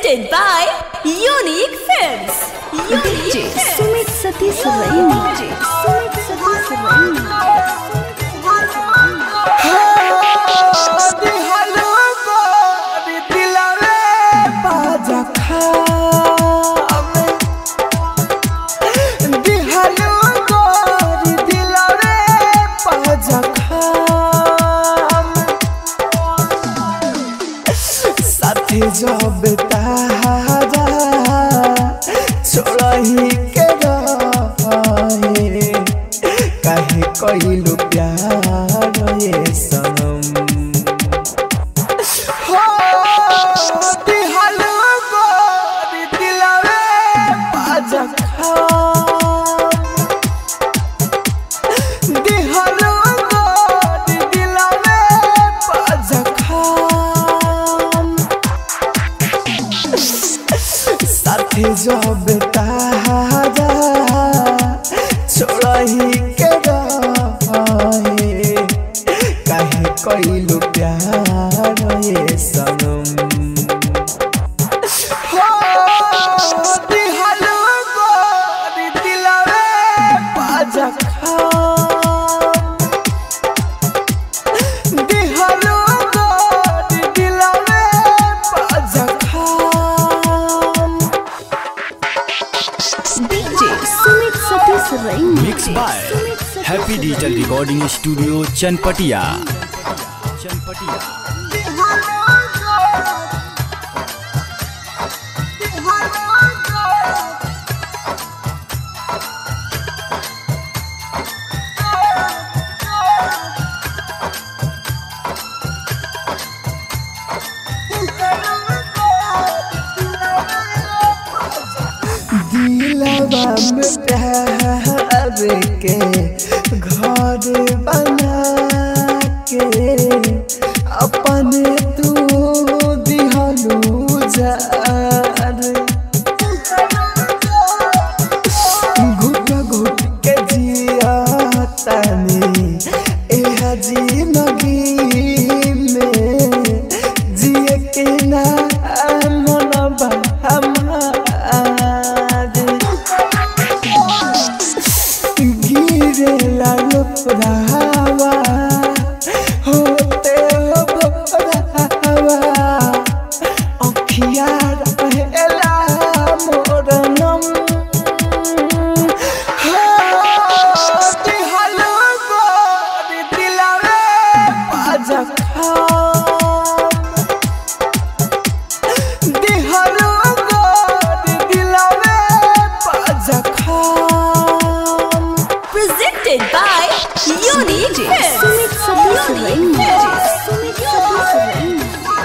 Presented by Unique Films. DJ Sumit Satish Raina. Sumit Satish Raina. जब तारा छोड़ा ही के रहे काहे कइलू प्यार ये सनम हो दिहलो गोरी दिलवे पाजखा दिहलो गोरी दिलवे पाजखा जब तारा छोड़ा ही के रहे काहे कइलू प्यार ये सनम हो दिहलो गोरी दिलवे पाजखा दिहलो गोरी दिलवे पाजखा mix by happy digital recording studio Chanpatia. दिलवा में प्यार के घर बना के अपने तू दिहलू जार घुट घुट के जिया तनी एह जिंदगी में जिए के ना मनवा रावा होते हो भरावा अखिया रहेला मोर नम हो दिहलो गोरी दिलवे पाजखा दिहलो गोरी दिलवे पाजखा Presented by Unique Films. Sumit Satish Raina. Sumit Satish Raina.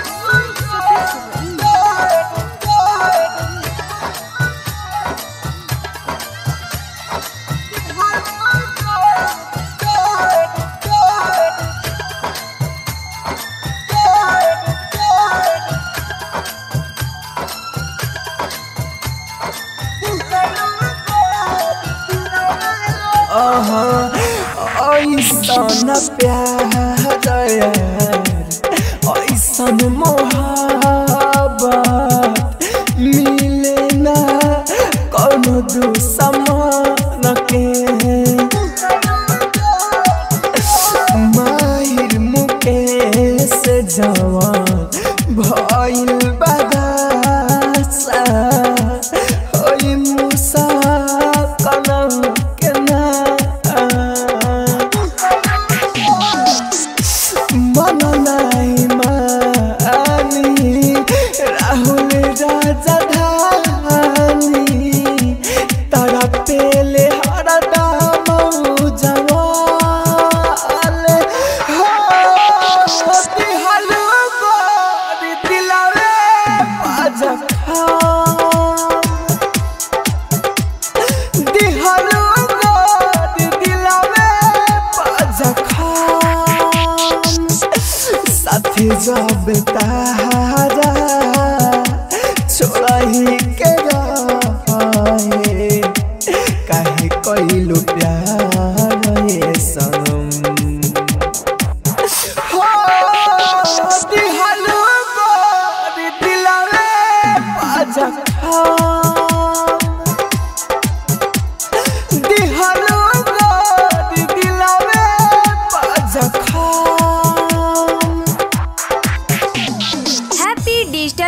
ऐसन प्यार ऐसन मोहब्बत मिले ना कौनो दुश्मन के माहिर मुकेश जवान भइल बदासा होई मूसा कलम के ना मन नहीं मानी राहुल राजा धानी तारा पेले हरदा जवाल हो दिहलो गोरी दिलवे पाजखा दिहलो गोरी दिलवे पाजखा साथी जब तारा छोड़ा ही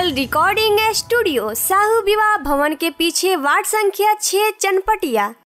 डिजिटल रिकॉर्डिंग स्टूडियो, साहू विवाह भवन के पीछे, वार्ड संख्या 6, चनपटिया।